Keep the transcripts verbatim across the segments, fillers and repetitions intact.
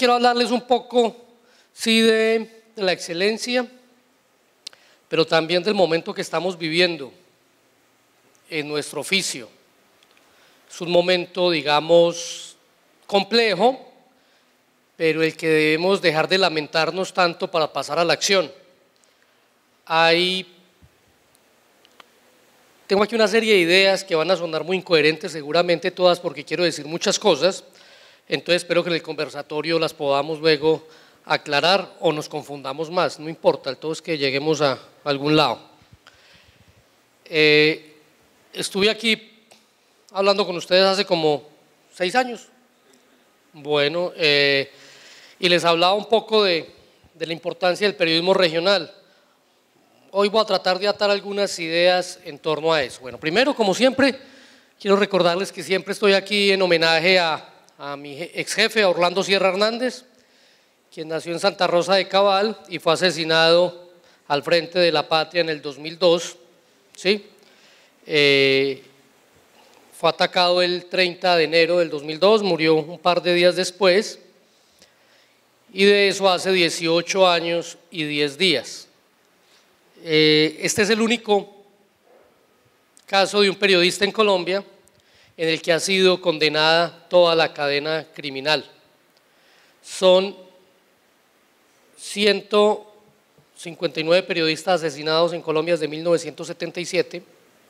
quiero hablarles un poco, sí, de, de la excelencia, pero también del momento que estamos viviendo en nuestro oficio. Es un momento, digamos, complejo, pero el que debemos dejar de lamentarnos tanto para pasar a la acción. Hay, tengo aquí una serie de ideas que van a sonar muy incoherentes, seguramente todas, porque quiero decir muchas cosas, entonces espero que en el conversatorio las podamos luego aclarar o nos confundamos más, no importa, el todo es que lleguemos a algún lado. Eh, estuve aquí hablando con ustedes hace como seis años, bueno, eh, y les hablaba un poco de, de la importancia del periodismo regional. Hoy voy a tratar de atar algunas ideas en torno a eso. Bueno, primero, como siempre, quiero recordarles que siempre estoy aquí en homenaje a, a mi ex jefe, a Orlando Sierra Hernández, quien nació en Santa Rosa de Cabal y fue asesinado al frente de la patria en el dos mil dos, ¿sí? Eh, fue atacado el treinta de enero del dos mil dos, murió un par de días después, y de eso hace dieciocho años y diez días. Eh, este es el único caso de un periodista en Colombia en el que ha sido condenada toda la cadena criminal. Son ciento cincuenta y nueve periodistas asesinados en Colombia desde mil novecientos setenta y siete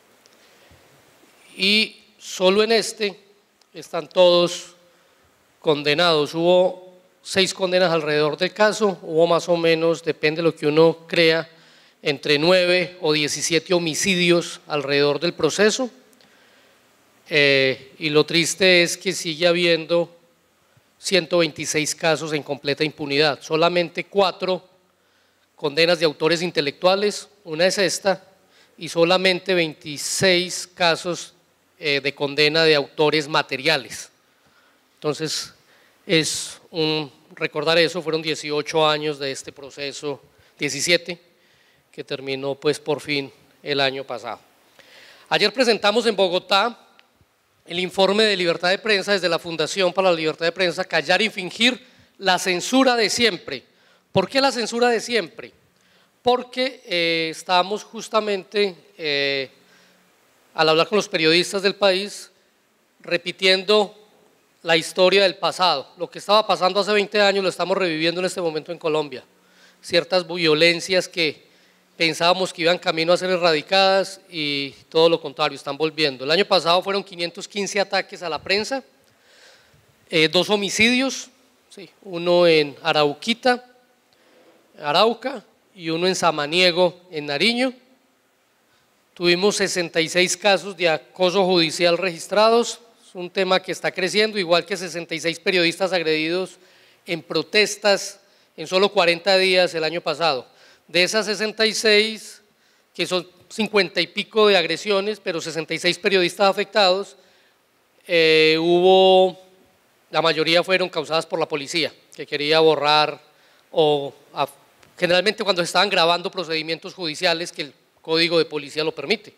y solo en este están todos condenados. Hubo seis condenas alrededor del caso, hubo más o menos, depende de lo que uno crea, entre nueve o diecisiete homicidios alrededor del proceso, eh, y lo triste es que sigue habiendo ciento veintiséis casos en completa impunidad, solamente cuatro condenas de autores intelectuales, una es esta, y solamente veintiséis casos eh, de condena de autores materiales. Entonces, es un, recordar eso, fueron dieciocho años de este proceso, diecisiete, que terminó pues por fin el año pasado. Ayer presentamos en Bogotá el informe de libertad de prensa desde la Fundación para la Libertad de Prensa, Callar y Fingir, la censura de siempre. ¿Por qué la censura de siempre? Porque eh, estábamos justamente, eh, al hablar con los periodistas del país, repitiendo la historia del pasado. Lo que estaba pasando hace veinte años lo estamos reviviendo en este momento en Colombia. Ciertas violencias que pensábamos que iban camino a ser erradicadas y todo lo contrario, están volviendo. El año pasado fueron quinientos quince ataques a la prensa, eh, dos homicidios, sí, uno en Arauquita, Arauca, y uno en Samaniego, en Nariño. Tuvimos sesenta y seis casos de acoso judicial registrados, es un tema que está creciendo, igual que sesenta y seis periodistas agredidos en protestas en solo cuarenta días el año pasado. De esas sesenta y seis, que son cincuenta y pico de agresiones, pero sesenta y seis periodistas afectados, eh, hubo, la mayoría fueron causadas por la policía, que quería borrar, o a, generalmente cuando estaban grabando procedimientos judiciales que el Código de Policía lo permite.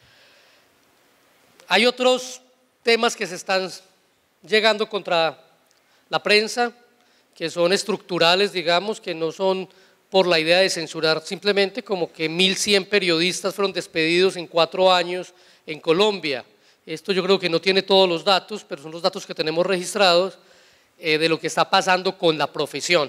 Hay otros temas que se están llegando contra la prensa, que son estructurales, digamos, que no son por la idea de censurar, simplemente como que mil cien periodistas fueron despedidos en cuatro años en Colombia. Esto yo creo que no tiene todos los datos, pero son los datos que tenemos registrados eh, de lo que está pasando con la profesión.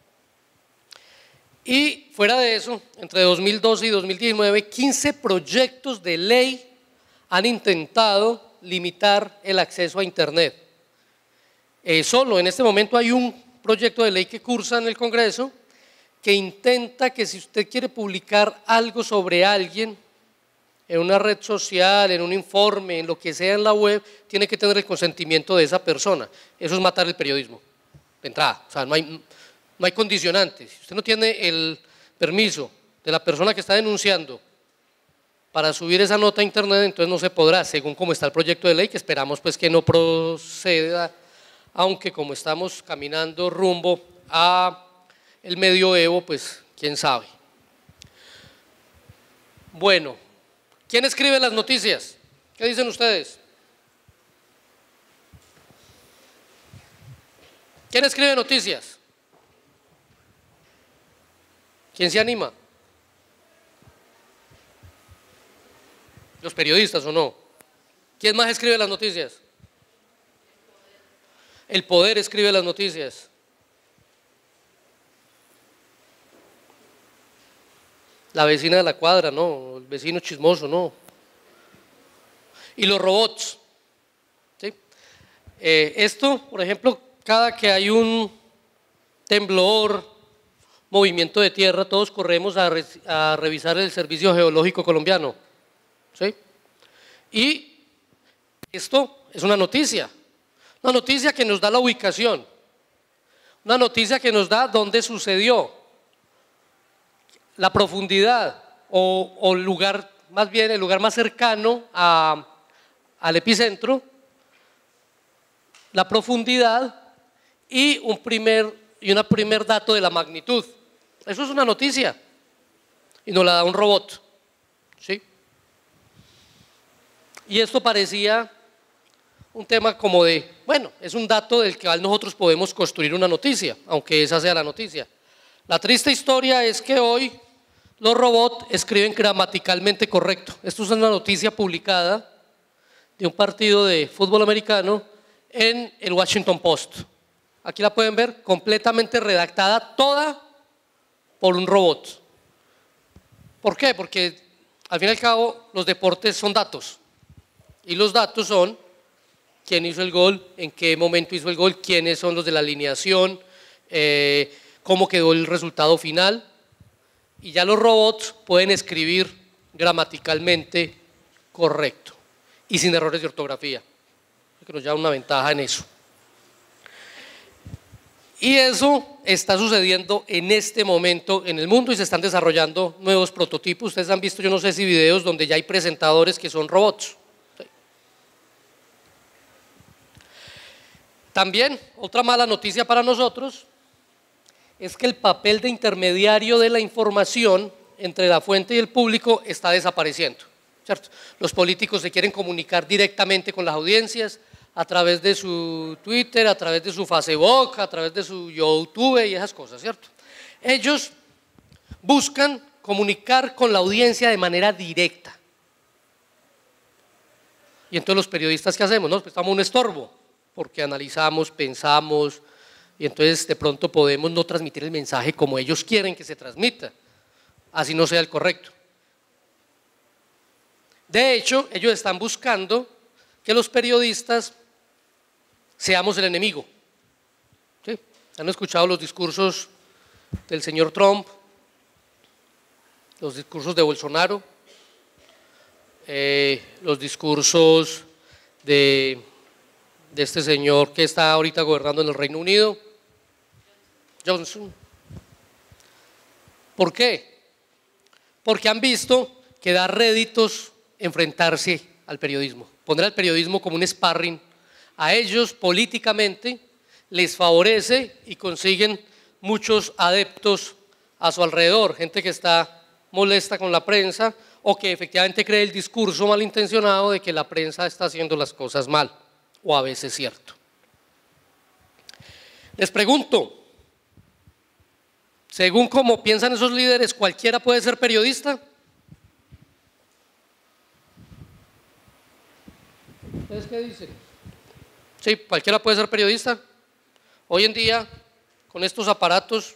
Y fuera de eso, entre dos mil doce y dos mil diecinueve, quince proyectos de ley han intentado limitar el acceso a Internet. Eh, solo en este momento hay un proyecto de ley que cursa en el Congreso que intenta que si usted quiere publicar algo sobre alguien en una red social, en un informe, en lo que sea en la web, tiene que tener el consentimiento de esa persona. Eso es matar el periodismo, de entrada. O sea, no hay, no hay condicionantes. Si usted no tiene el permiso de la persona que está denunciando para subir esa nota a Internet, entonces no se podrá, según cómo está el proyecto de ley, que esperamos pues que no proceda, aunque como estamos caminando rumbo a el medioevo, pues quién sabe. Bueno, ¿quién escribe las noticias? ¿Qué dicen ustedes? ¿Quién escribe noticias? ¿Quién se anima? ¿Los periodistas o no? ¿Quién más escribe las noticias? El poder escribe las noticias. La vecina de la cuadra, no, el vecino chismoso, no. Y los robots. ¿Sí? Eh, esto, por ejemplo, cada que hay un temblor, movimiento de tierra, todos corremos a, re, a revisar el Servicio Geológico Colombiano. ¿Sí? Y esto es una noticia, una noticia que nos da la ubicación, una noticia que nos da dónde sucedió, la profundidad o, o el lugar, más bien el lugar más cercano a, al epicentro, la profundidad y un primer, y una primer dato de la magnitud. Eso es una noticia y nos la da un robot. ¿Sí? Y esto parecía un tema como de, bueno, es un dato del que nosotros podemos construir una noticia, aunque esa sea la noticia. La triste historia es que hoy los robots escriben gramaticalmente correcto. Esto es una noticia publicada de un partido de fútbol americano en el Washington Post. Aquí la pueden ver, completamente redactada, toda por un robot. ¿Por qué? Porque al fin y al cabo los deportes son datos. Y los datos son quién hizo el gol, en qué momento hizo el gol, quiénes son los de la alineación, eh, cómo quedó el resultado final. Y ya los robots pueden escribir gramaticalmente correcto y sin errores de ortografía, que nos da una ventaja en eso. Y eso está sucediendo en este momento en el mundo y se están desarrollando nuevos prototipos. Ustedes han visto, yo no sé si videos donde ya hay presentadores que son robots. También, otra mala noticia para nosotros es que el papel de intermediario de la información entre la fuente y el público está desapareciendo, ¿cierto? Los políticos se quieren comunicar directamente con las audiencias a través de su Twitter, a través de su Facebook, a través de su YouTube y esas cosas, ¿cierto? Ellos buscan comunicar con la audiencia de manera directa. Y entonces los periodistas, ¿qué hacemos? Nos prestamos un estorbo, porque analizamos, pensamos, y entonces de pronto podemos no transmitir el mensaje como ellos quieren que se transmita, así no sea el correcto. De hecho, ellos están buscando que los periodistas seamos el enemigo. ¿Sí? ¿Han escuchado los discursos del señor Trump? Los discursos de Bolsonaro, eh, los discursos de, de este señor que está ahorita gobernando en el Reino Unido, Johnson. ¿Por qué? Porque han visto que da réditos enfrentarse al periodismo, poner al periodismo como un sparring. A ellos políticamente les favorece y consiguen muchos adeptos a su alrededor, gente que está molesta con la prensa o que efectivamente cree el discurso malintencionado de que la prensa está haciendo las cosas mal, o a veces cierto. Les pregunto, según cómo piensan esos líderes, ¿cualquiera puede ser periodista? ¿Ustedes qué dicen? Sí, cualquiera puede ser periodista. Hoy en día, con estos aparatos,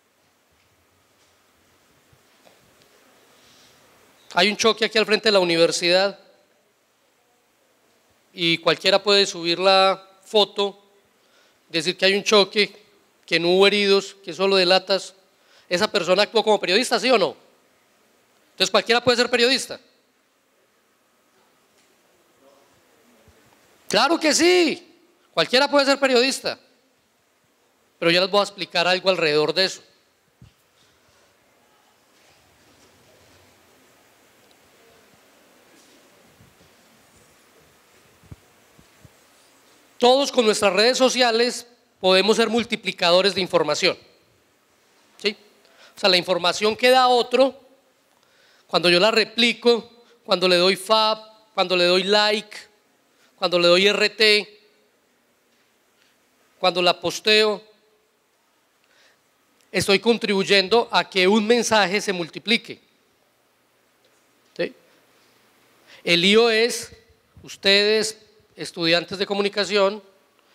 hay un choque aquí al frente de la universidad y cualquiera puede subir la foto, decir que hay un choque, que no hubo heridos, que solo delatas. ¿Esa persona actuó como periodista, sí o no? Entonces, ¿cualquiera puede ser periodista? Claro que sí, cualquiera puede ser periodista, pero yo les voy a explicar algo alrededor de eso. Todos con nuestras redes sociales podemos ser multiplicadores de información, ¿sí? O sea, la información que da otro, cuando yo la replico, cuando le doy fab, cuando le doy like, cuando le doy R T, cuando la posteo, estoy contribuyendo a que un mensaje se multiplique. ¿Sí? El lío es, ustedes, estudiantes de comunicación,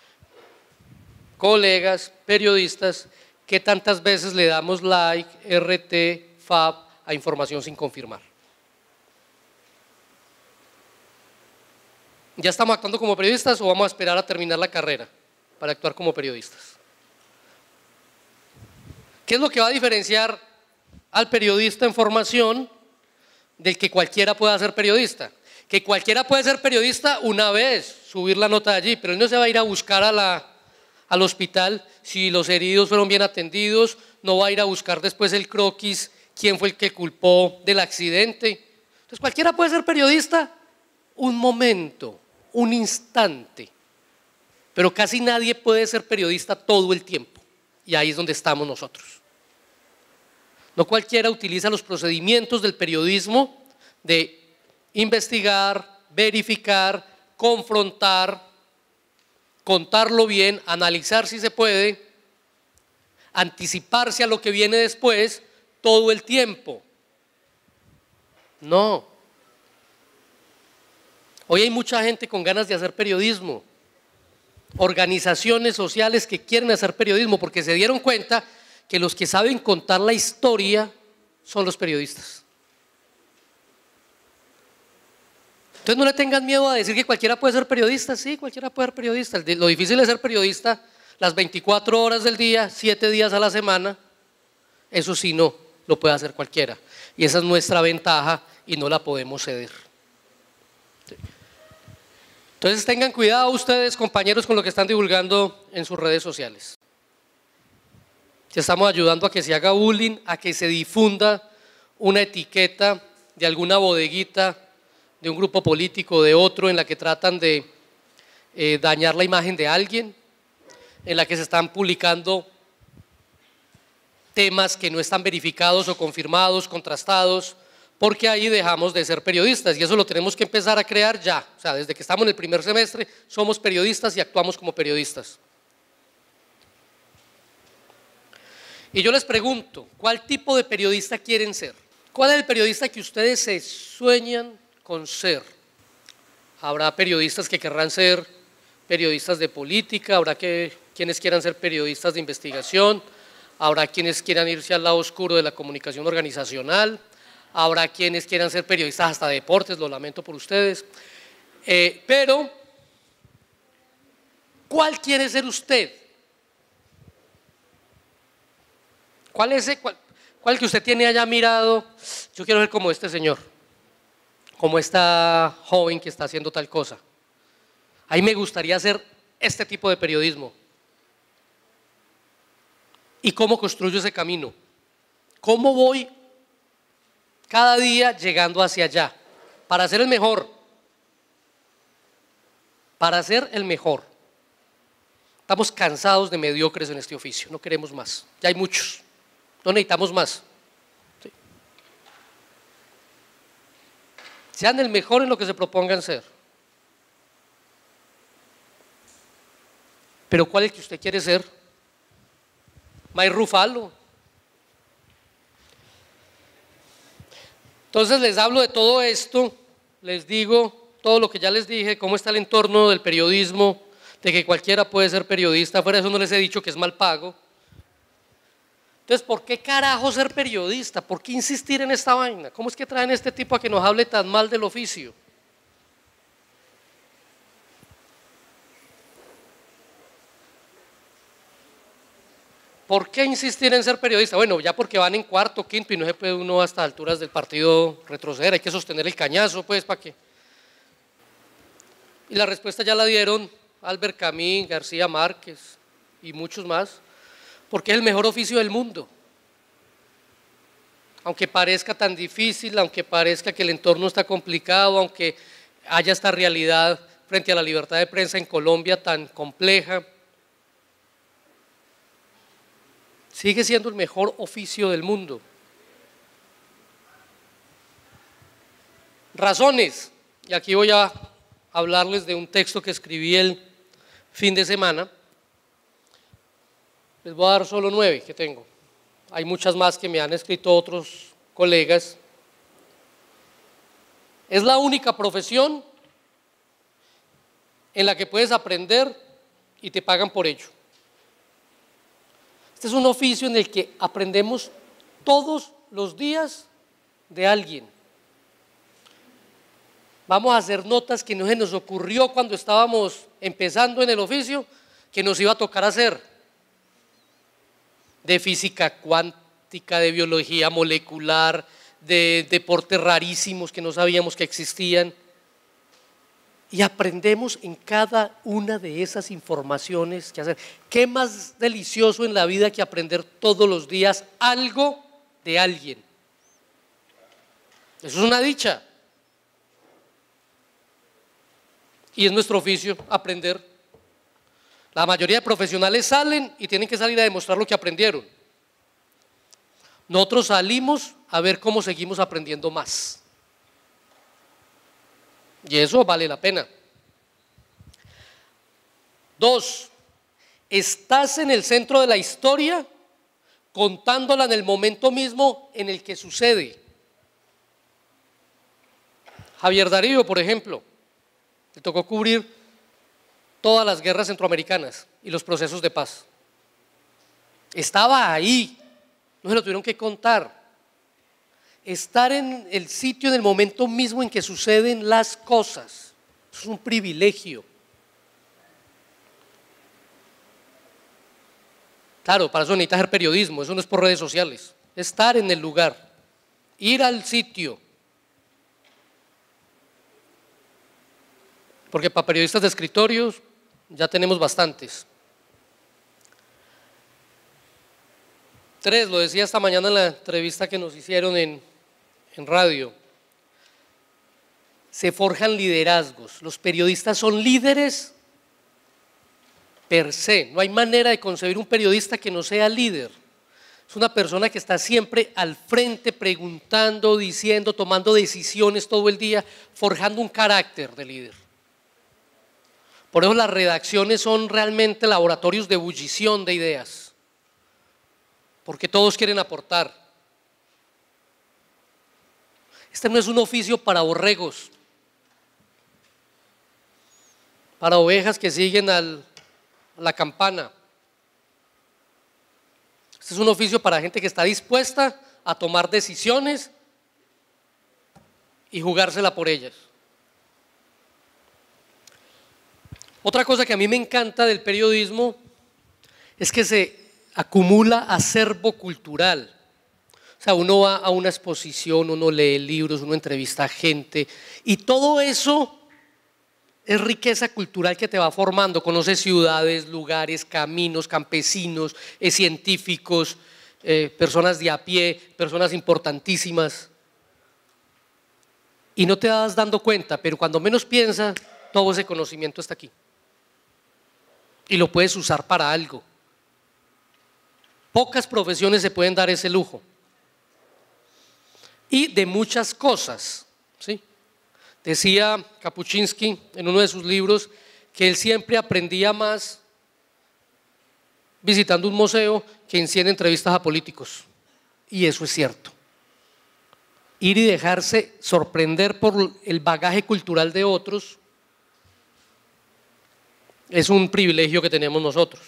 colegas, periodistas, ¿qué tantas veces le damos like, R T, F A B a información sin confirmar? ¿Ya estamos actuando como periodistas o vamos a esperar a terminar la carrera para actuar como periodistas? ¿Qué es lo que va a diferenciar al periodista en formación del que cualquiera pueda ser periodista? Que cualquiera puede ser periodista una vez, subir la nota de allí, pero él no se va a ir a buscar a la, al hospital si los heridos fueron bien atendidos, no va a ir a buscar después el croquis, quién fue el que culpó del accidente. Entonces cualquiera puede ser periodista un momento, un instante, pero casi nadie puede ser periodista todo el tiempo, y ahí es donde estamos nosotros. No cualquiera utiliza los procedimientos del periodismo de investigar, verificar, confrontar, contarlo bien, analizar si se puede, anticiparse a lo que viene después todo el tiempo. No. Hoy hay mucha gente con ganas de hacer periodismo, organizaciones sociales que quieren hacer periodismo porque se dieron cuenta que los que saben contar la historia son los periodistas. Entonces no le tengan miedo a decir que cualquiera puede ser periodista. Sí, cualquiera puede ser periodista. Lo difícil es ser periodista las veinticuatro horas del día, siete días a la semana. Eso sí, no, lo puede hacer cualquiera. Y esa es nuestra ventaja y no la podemos ceder. Entonces tengan cuidado ustedes, compañeros, con lo que están divulgando en sus redes sociales. Que estamos ayudando a que se haga bullying, a que se difunda una etiqueta de alguna bodeguita, de un grupo político, de otro, en la que tratan de eh, dañar la imagen de alguien, en la que se están publicando temas que no están verificados o confirmados, contrastados, porque ahí dejamos de ser periodistas y eso lo tenemos que empezar a crear ya. O sea, desde que estamos en el primer semestre somos periodistas y actuamos como periodistas. Y yo les pregunto, ¿cuál tipo de periodista quieren ser? ¿Cuál es el periodista que ustedes se sueñan con ser? Habrá periodistas que querrán ser periodistas de política, habrá que, quienes quieran ser periodistas de investigación, habrá quienes quieran irse al lado oscuro de la comunicación organizacional, habrá quienes quieran ser periodistas hasta de deportes, lo lamento por ustedes, eh, pero ¿cuál quiere ser usted? ¿Cuál es ese, cuál, cuál que usted tiene allá mirado? Yo quiero ser como este señor, como esta joven que está haciendo tal cosa. Ahí me gustaría hacer este tipo de periodismo. ¿Y cómo construyo ese camino? ¿Cómo voy cada día llegando hacia allá? Para ser el mejor. Para ser el mejor. Estamos cansados de mediocres en este oficio, no queremos más. Ya hay muchos, no necesitamos más. Sí. Sean el mejor en lo que se propongan ser. Pero ¿cuál es el que usted quiere ser? May Rufalo. Entonces les hablo de todo esto, les digo todo lo que ya les dije, cómo está el entorno del periodismo, de que cualquiera puede ser periodista, fuera de eso no les he dicho que es mal pago. Entonces, ¿por qué carajo ser periodista? ¿Por qué insistir en esta vaina? ¿Cómo es que traen a este tipo a que nos hable tan mal del oficio? ¿Por qué insistir en ser periodista? Bueno, ya porque van en cuarto, quinto y no se puede uno hasta alturas del partido retroceder, hay que sostener el cañazo, pues, ¿para qué? Y la respuesta ya la dieron Albert Camus, García Márquez y muchos más, porque es el mejor oficio del mundo. Aunque parezca tan difícil, aunque parezca que el entorno está complicado, aunque haya esta realidad frente a la libertad de prensa en Colombia tan compleja, sigue siendo el mejor oficio del mundo. Razones, y aquí voy a hablarles de un texto que escribí el fin de semana. Les voy a dar solo nueve que tengo. hay muchas más que me han escrito otros colegas, es la única profesión en la que puedes aprender y te pagan por ello. Este es un oficio en el que aprendemos todos los días de alguien. Vamos a hacer notas que no se nos ocurrió cuando estábamos empezando en el oficio que nos iba a tocar hacer. De física cuántica, de biología molecular, de deportes rarísimos que no sabíamos que existían. Y aprendemos en cada una de esas informaciones que hacer. ¿Qué más delicioso en la vida que aprender todos los días algo de alguien? Eso es una dicha. Y es nuestro oficio aprender. La mayoría de profesionales salen y tienen que salir a demostrar lo que aprendieron. Nosotros salimos a ver cómo seguimos aprendiendo más. Y eso vale la pena. Dos, estás en el centro de la historia contándola en el momento mismo en el que sucede. Javier Darío, por ejemplo, le tocó cubrir todas las guerras centroamericanas y los procesos de paz. Estaba ahí, no se lo tuvieron que contar. Estar en el sitio, en el momento mismo en que suceden las cosas, es un privilegio. Claro, para eso necesitas hacer periodismo, eso no es por redes sociales. Estar en el lugar, ir al sitio. Porque para periodistas de escritorios ya tenemos bastantes. Tres, lo decía esta mañana en la entrevista que nos hicieron en, en radio, se forjan liderazgos. Los periodistas son líderes per se. No hay manera de concebir un periodista que no sea líder. Es una persona que está siempre al frente, preguntando, diciendo, tomando decisiones todo el día, forjando un carácter de líder. Por eso las redacciones son realmente laboratorios de ebullición de ideas, porque todos quieren aportar. Este no es un oficio para borregos, para ovejas que siguen al, a la campana. Este es un oficio para gente que está dispuesta a tomar decisiones y jugársela por ellas. Otra cosa que a mí me encanta del periodismo es que se acumula acervo cultural. O sea, uno va a una exposición, uno lee libros, uno entrevista a gente y todo eso es riqueza cultural que te va formando. Conoces ciudades, lugares, caminos, campesinos, eh, científicos, eh, personas de a pie, personas importantísimas. Y no te das dando cuenta, pero cuando menos piensas, todo ese conocimiento está aquí. Y lo puedes usar para algo. Pocas profesiones se pueden dar ese lujo. Y de muchas cosas, ¿sí? Decía Kapuczynski en uno de sus libros que él siempre aprendía más visitando un museo que en cien entrevistas a políticos. Y eso es cierto. Ir y dejarse sorprender por el bagaje cultural de otros es un privilegio que tenemos nosotros.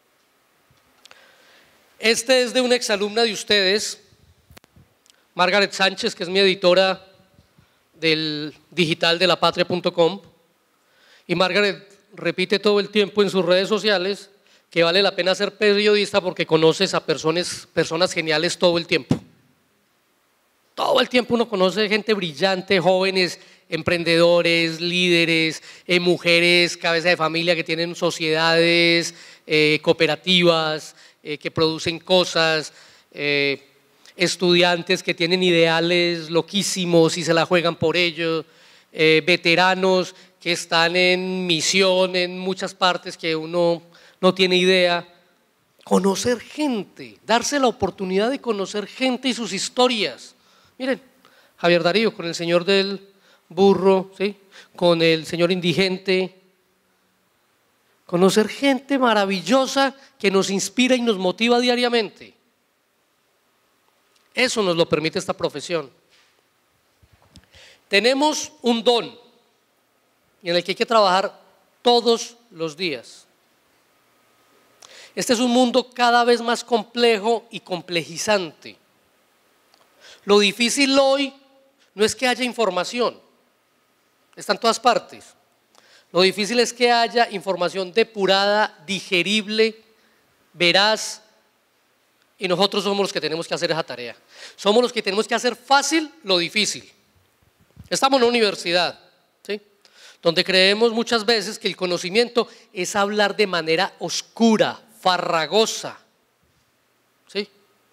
Este es de una exalumna de ustedes, Margaret Sánchez, que es mi editora del digital de la patria punto com, y Margaret repite todo el tiempo en sus redes sociales que vale la pena ser periodista porque conoces a personas, personas geniales todo el tiempo. Todo el tiempo uno conoce gente brillante, jóvenes, emprendedores, líderes, eh, mujeres, cabeza de familia que tienen sociedades, eh, cooperativas, eh, que producen cosas, eh, estudiantes que tienen ideales loquísimos y se la juegan por ello, eh, veteranos que están en misión en muchas partes que uno no tiene idea. Conocer gente, darse la oportunidad de conocer gente y sus historias. Miren, Javier Darío con el señor del burro, ¿sí? Con el señor indigente. Conocer gente maravillosa que nos inspira y nos motiva diariamente. Eso nos lo permite esta profesión. Tenemos un don en el que hay que trabajar todos los días. Este es un mundo cada vez más complejo y complejizante. Lo difícil hoy no es que haya información, está en todas partes. Lo difícil es que haya información depurada, digerible, veraz, y nosotros somos los que tenemos que hacer esa tarea. Somos los que tenemos que hacer fácil lo difícil. Estamos en una universidad, ¿sí?, donde creemos muchas veces que el conocimiento es hablar de manera oscura, farragosa, ¿sí?,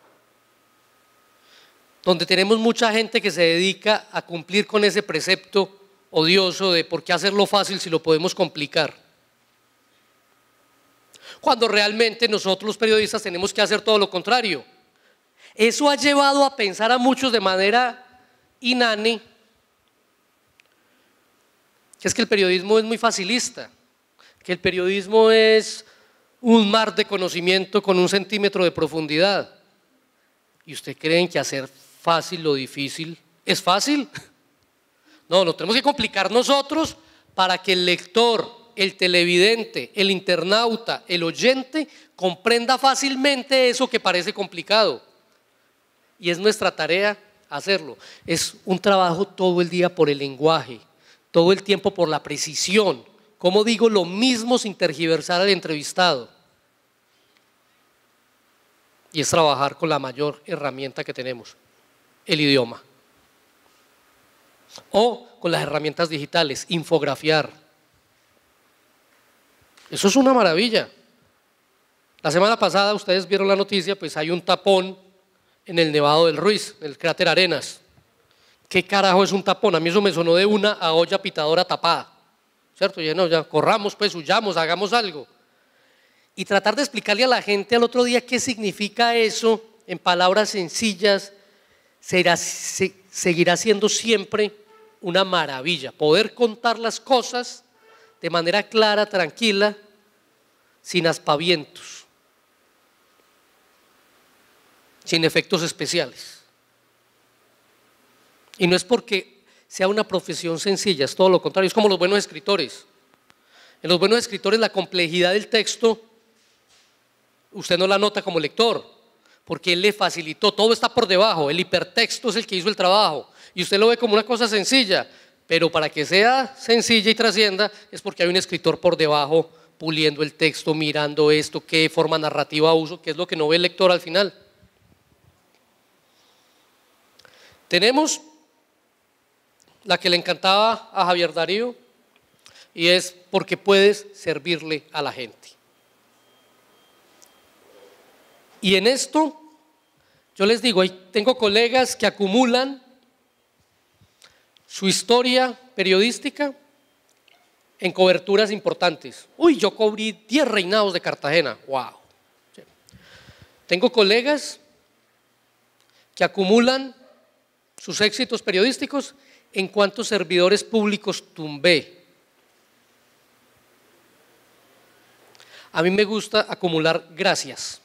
donde tenemos mucha gente que se dedica a cumplir con ese precepto odioso de por qué hacerlo fácil si lo podemos complicar. Cuando realmente nosotros los periodistas tenemos que hacer todo lo contrario. Eso ha llevado a pensar a muchos de manera inane que es que el periodismo es muy facilista, que el periodismo es un mar de conocimiento con un centímetro de profundidad. ¿Y usted creen que hacer fácil lo difícil es fácil? No, lo tenemos que complicar nosotros para que el lector, el televidente, el internauta, el oyente comprenda fácilmente eso que parece complicado. Y es nuestra tarea hacerlo. Es un trabajo todo el día por el lenguaje, todo el tiempo por la precisión. ¿Cómo digo lo mismo sin tergiversar al entrevistado? Y es trabajar con la mayor herramienta que tenemos, el idioma. O con las herramientas digitales, infografiar. Eso es una maravilla. La semana pasada ustedes vieron la noticia, pues hay un tapón en el Nevado del Ruiz, en el cráter Arenas. ¿Qué carajo es un tapón? A mí eso me sonó de una a olla pitadora tapada, ¿cierto? Ya no, ya corramos, pues huyamos, hagamos algo. Y tratar de explicarle a la gente al otro día qué significa eso en palabras sencillas será, se, seguirá siendo siempre una maravilla. Poder contar las cosas de manera clara, tranquila, sin aspavientos, sin efectos especiales. Y no es porque sea una profesión sencilla, es todo lo contrario, es como los buenos escritores. En los buenos escritores la complejidad del texto usted no la nota como lector, porque él le facilitó, todo está por debajo, el hipertexto es el que hizo el trabajo y usted lo ve como una cosa sencilla, pero para que sea sencilla y trascienda es porque hay un escritor por debajo puliendo el texto, mirando esto, qué forma narrativa uso, qué es lo que no ve el lector al final. Tenemos la que le encantaba a Javier Darío y es porque puedes servirle a la gente. Y en esto, yo les digo, tengo colegas que acumulan su historia periodística en coberturas importantes. Uy, yo cubrí diez reinados de Cartagena, wow. Tengo colegas que acumulan sus éxitos periodísticos en cuántos servidores públicos tumbé. A mí me gusta acumular gracias.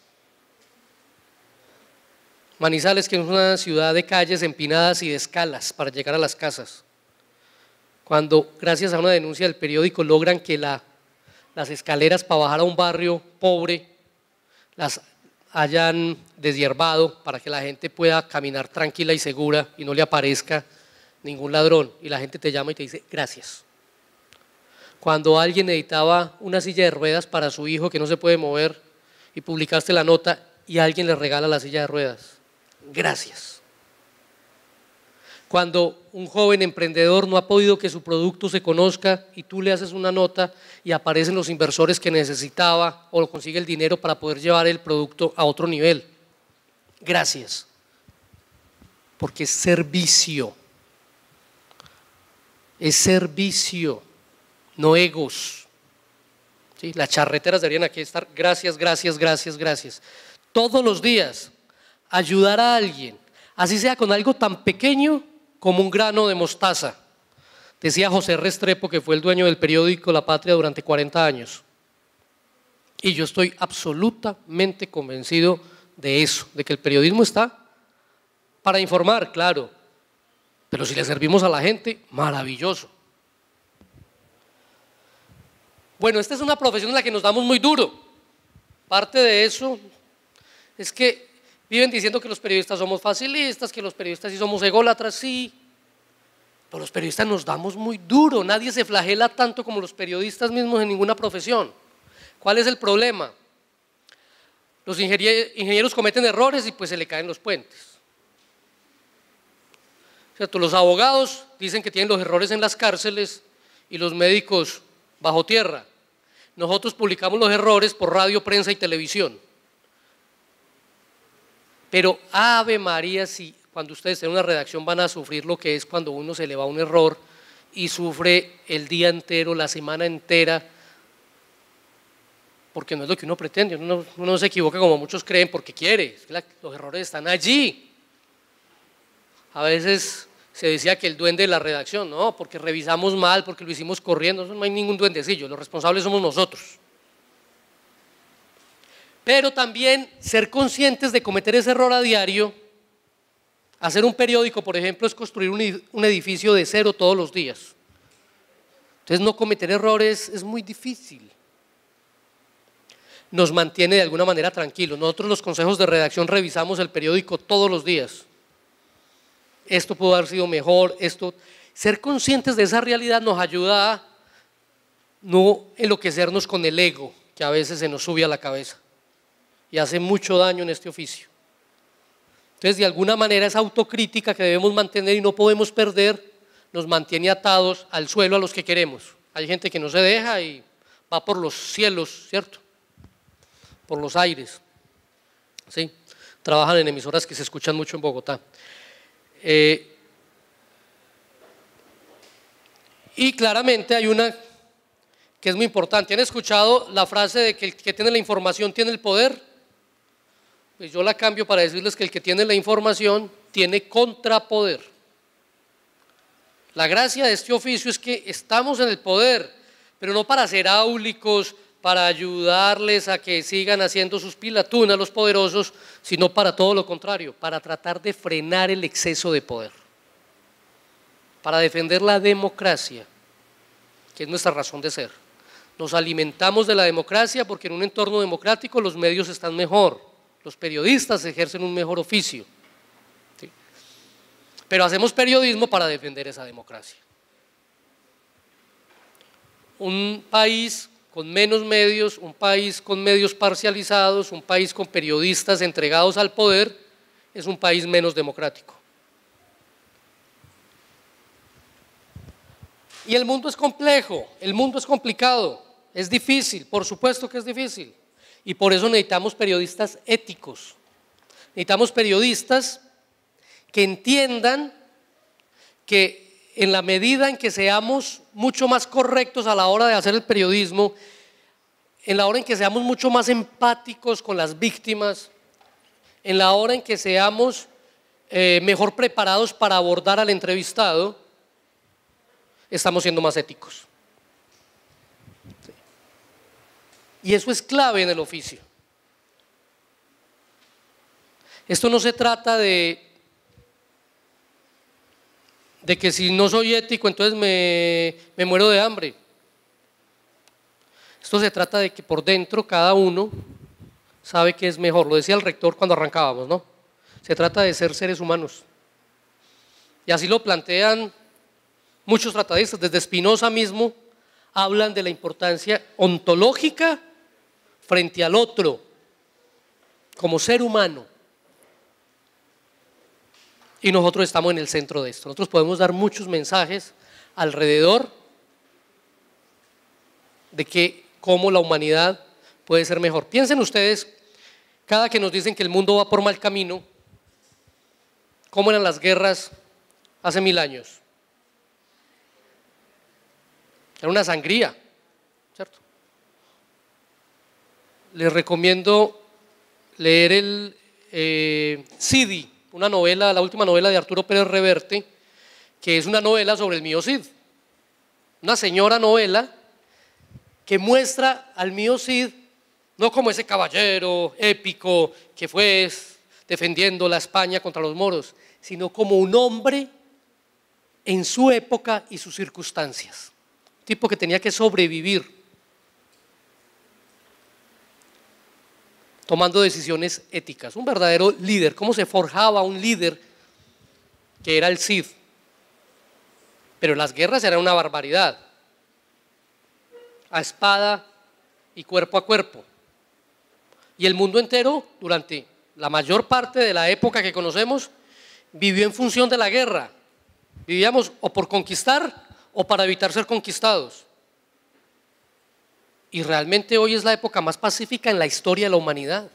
Manizales, que es una ciudad de calles empinadas y de escalas para llegar a las casas. Cuando, gracias a una denuncia del periódico, logran que la, las escaleras para bajar a un barrio pobre las hayan deshierbado para que la gente pueda caminar tranquila y segura y no le aparezca ningún ladrón, y la gente te llama y te dice gracias. Cuando alguien necesitaba una silla de ruedas para su hijo que no se puede mover y publicaste la nota y alguien le regala la silla de ruedas, gracias. Cuando un joven emprendedor no ha podido que su producto se conozca y tú le haces una nota y aparecen los inversores que necesitaba o consigue el dinero para poder llevar el producto a otro nivel, gracias. Porque es servicio, es servicio, no egos. ¿Sí? Las charreteras deberían aquí estar, gracias, gracias, gracias, gracias. Todos los días, ayudar a alguien, así sea con algo tan pequeño como un grano de mostaza. Decía José Restrepo, que fue el dueño del periódico La Patria durante cuarenta años. Y yo estoy absolutamente convencido de eso, de que el periodismo está Para informar, claro, pero si le servimos a la gente, maravilloso. Bueno, esta es una profesión en la que nos damos muy duro. Parte de eso es que viven diciendo que los periodistas somos facilistas, que los periodistas sí somos ególatras, sí, pero los periodistas nos damos muy duro, nadie se flagela tanto como los periodistas mismos en ninguna profesión. ¿Cuál es el problema? Los ingenieros cometen errores y pues se le caen los puentes. ¿Cierto? Los abogados dicen que tienen los errores en las cárceles y los médicos bajo tierra. Nosotros publicamos los errores por radio, prensa y televisión. Pero Ave María, si cuando ustedes en una redacción van a sufrir lo que es cuando uno se le va un error y sufre el día entero, la semana entera, porque no es lo que uno pretende, uno, uno no se equivoca como muchos creen porque quiere, es que la, los errores están allí. A veces se decía que el duende de la redacción, no, porque revisamos mal, porque lo hicimos corriendo, no hay ningún duendecillo, los responsables somos nosotros. Pero también ser conscientes de cometer ese error a diario. Hacer un periódico, por ejemplo, es construir un edificio de cero todos los días. Entonces no cometer errores es muy difícil. Nos mantiene de alguna manera tranquilos. Nosotros los consejos de redacción revisamos el periódico todos los días. Esto pudo haber sido mejor, esto. Ser conscientes de esa realidad nos ayuda a no enloquecernos con el ego, que a veces se nos sube a la cabeza y hace mucho daño en este oficio. Entonces, de alguna manera, esa autocrítica que debemos mantener y no podemos perder, nos mantiene atados al suelo a los que queremos. Hay gente que no se deja y va por los cielos, ¿cierto? Por los aires. ¿Sí? Trabajan en emisoras que se escuchan mucho en Bogotá. Eh, y claramente hay una que es muy importante. ¿Han escuchado la frase de que el que tiene la información tiene el poder? Pues yo la cambio para decirles que el que tiene la información tiene contrapoder. La gracia de este oficio es que estamos en el poder, pero no para ser áulicos, para ayudarles a que sigan haciendo sus pilatunas los poderosos, sino para todo lo contrario, para tratar de frenar el exceso de poder, para defender la democracia, que es nuestra razón de ser. Nos alimentamos de la democracia porque en un entorno democrático los medios están mejor, los periodistas ejercen un mejor oficio, ¿sí? Pero hacemos periodismo para defender esa democracia. Un país con menos medios, un país con medios parcializados, un país con periodistas entregados al poder, es un país menos democrático. Y el mundo es complejo, el mundo es complicado, es difícil, por supuesto que es difícil. Y por eso necesitamos periodistas éticos, necesitamos periodistas que entiendan que en la medida en que seamos mucho más correctos a la hora de hacer el periodismo, en la hora en que seamos mucho más empáticos con las víctimas, en la hora en que seamos eh, mejor preparados para abordar al entrevistado, estamos siendo más éticos. Y eso es clave en el oficio. Esto no se trata de, de que si no soy ético entonces me, me muero de hambre. Esto se trata de que por dentro cada uno sabe que es mejor. Lo decía el rector cuando arrancábamos, ¿no? Se trata de ser seres humanos. Y así lo plantean muchos tratadistas, desde Spinoza mismo, hablan de la importancia ontológica frente al otro, como ser humano. Y nosotros estamos en el centro de esto. Nosotros podemos dar muchos mensajes alrededor de que cómo la humanidad puede ser mejor. Piensen ustedes, cada que nos dicen que el mundo va por mal camino, ¿cómo eran las guerras hace mil años? Era una sangría, ¿cierto? Les recomiendo leer el eh, Cidi, una novela, la última novela de Arturo Pérez Reverte, que es una novela sobre el mío Cid. Una señora novela que muestra al mío Cid no como ese caballero épico que fue defendiendo la España contra los moros, sino como un hombre en su época y sus circunstancias. Un tipo que tenía que sobrevivir, tomando decisiones éticas. Un verdadero líder. ¿Cómo se forjaba un líder que era el Cid? Pero las guerras eran una barbaridad. A espada y cuerpo a cuerpo. Y el mundo entero, durante la mayor parte de la época que conocemos, vivió en función de la guerra. Vivíamos o por conquistar o para evitar ser conquistados. Y realmente hoy es la época más pacífica en la historia de la humanidad.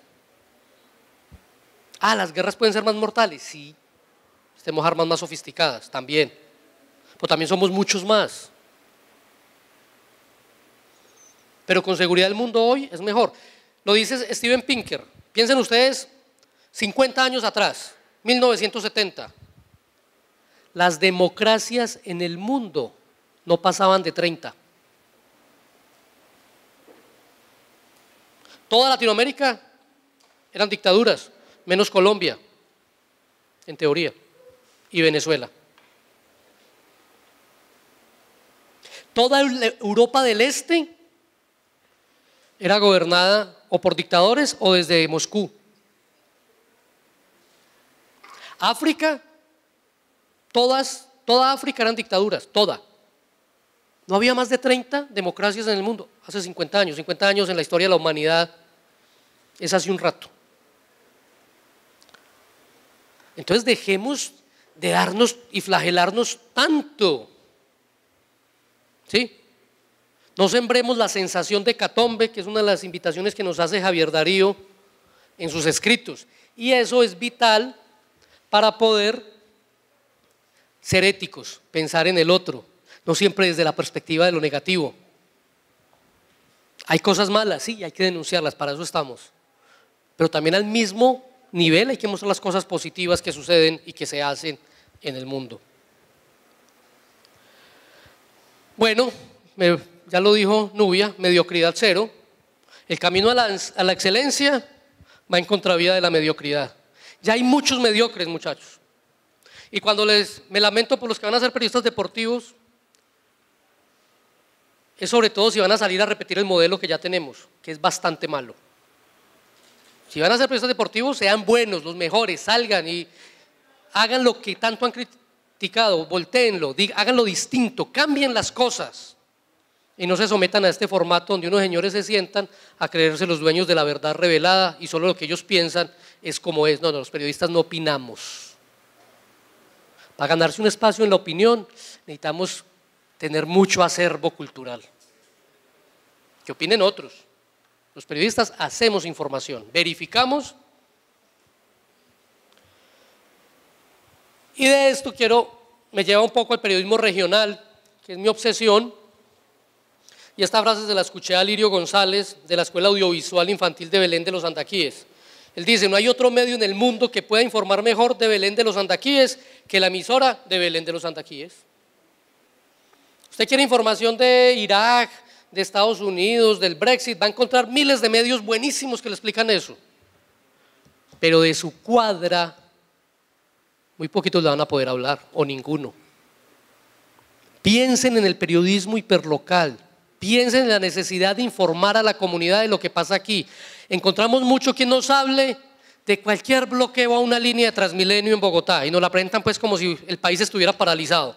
Ah, las guerras pueden ser más mortales, sí. Tenemos armas más sofisticadas, también. Pero también somos muchos más. Pero con seguridad el mundo hoy es mejor. Lo dice Steven Pinker. Piensen ustedes, cincuenta años atrás, mil novecientos setenta. Las democracias en el mundo no pasaban de treinta. Toda Latinoamérica eran dictaduras, menos Colombia, en teoría, y Venezuela. Toda Europa del Este era gobernada o por dictadores o desde Moscú. África, todas, toda África eran dictaduras, toda. No había más de treinta democracias en el mundo, hace cincuenta años, cincuenta años en la historia de la humanidad, es hace un rato. Entonces dejemos de darnos y flagelarnos tanto, ¿sí? No sembremos la sensación de hecatombe, que es una de las invitaciones que nos hace Javier Darío en sus escritos, y eso es vital para poder ser éticos, pensar en el otro, no siempre desde la perspectiva de lo negativo. Hay cosas malas, sí, hay que denunciarlas, para eso estamos, pero también al mismo nivel hay que mostrar las cosas positivas que suceden y que se hacen en el mundo. Bueno, me, ya lo dijo Nubia, mediocridad cero. El camino a la, a la excelencia va en contravía de la mediocridad. Ya hay muchos mediocres, muchachos. Y cuando les, me lamento por los que van a ser periodistas deportivos, es sobre todo si van a salir a repetir el modelo que ya tenemos, que es bastante malo. Si van a ser periodistas deportivos, sean buenos, los mejores, salgan y hagan lo que tanto han criticado, voltéenlo, háganlo distinto, cambien las cosas y no se sometan a este formato donde unos señores se sientan a creerse los dueños de la verdad revelada y solo lo que ellos piensan es como es. No, no, los periodistas no opinamos. Para ganarse un espacio en la opinión necesitamos tener mucho acervo cultural. Que opinen otros. Los periodistas hacemos información, verificamos. Y de esto quiero, me lleva un poco al periodismo regional, que es mi obsesión. Y esta frase se la escuché a Lirio González, de la Escuela Audiovisual Infantil de Belén de los Andaquíes. Él dice, no hay otro medio en el mundo que pueda informar mejor de Belén de los Andaquíes que la emisora de Belén de los Andaquíes. Usted quiere información de Irak, de Estados Unidos, del Brexit, va a encontrar miles de medios buenísimos que le explican eso. Pero de su cuadra, muy poquitos le van a poder hablar, o ninguno. Piensen en el periodismo hiperlocal, piensen en la necesidad de informar a la comunidad de lo que pasa aquí. Encontramos mucho quien nos hable de cualquier bloqueo a una línea de Transmilenio en Bogotá y nos la presentan pues como si el país estuviera paralizado.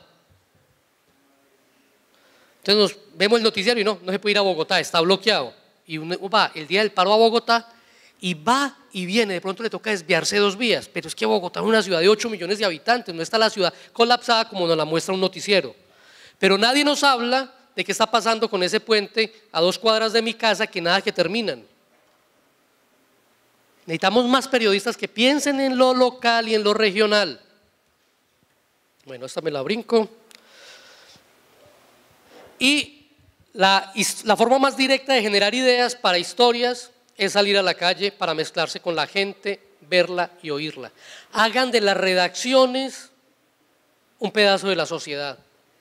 Entonces nos vemos el noticiario y no, no se puede ir a Bogotá, está bloqueado. Y uno va el día del paro a Bogotá y va y viene, de pronto le toca desviarse dos vías, pero es que Bogotá es una ciudad de ocho millones de habitantes, no está la ciudad colapsada como nos la muestra un noticiero. Pero nadie nos habla de qué está pasando con ese puente a dos cuadras de mi casa que nada que terminan. Necesitamos más periodistas que piensen en lo local y en lo regional. Bueno, esta me la brinco. Y la, la forma más directa de generar ideas para historias es salir a la calle para mezclarse con la gente, verla y oírla. Hagan de las redacciones un pedazo de la sociedad.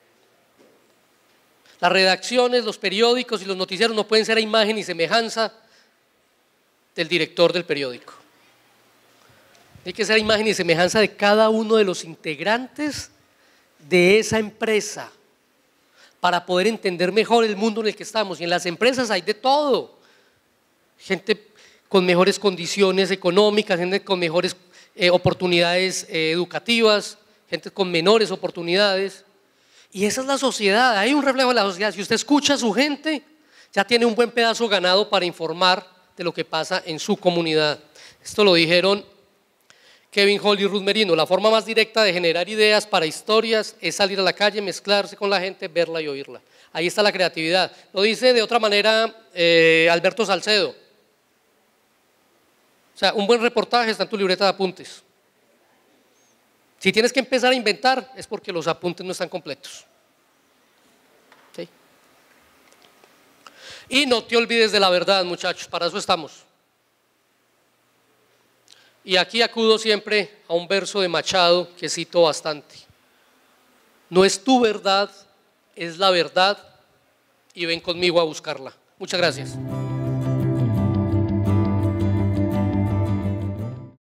Las redacciones, los periódicos y los noticieros no pueden ser a imagen y semejanza del director del periódico. Tiene que ser a imagen y semejanza de cada uno de los integrantes de esa empresa para poder entender mejor el mundo en el que estamos. Y en las empresas hay de todo. Gente con mejores condiciones económicas, gente con mejores eh, oportunidades eh, educativas, gente con menores oportunidades. Y esa es la sociedad, hay un reflejo de la sociedad. Si usted escucha a su gente, ya tiene un buen pedazo ganado para informar de lo que pasa en su comunidad. Esto lo dijeron Kevin Hall y Ruth Merino. La forma más directa de generar ideas para historias es salir a la calle, mezclarse con la gente, verla y oírla. Ahí está la creatividad. Lo dice de otra manera eh, Alberto Salcedo. O sea, un buen reportaje está en tu libreta de apuntes. Si tienes que empezar a inventar, es porque los apuntes no están completos. ¿Sí? Y no te olvides de la verdad, muchachos, para eso estamos. Y aquí acudo siempre a un verso de Machado que cito bastante. No es tu verdad, es la verdad, y ven conmigo a buscarla. Muchas gracias.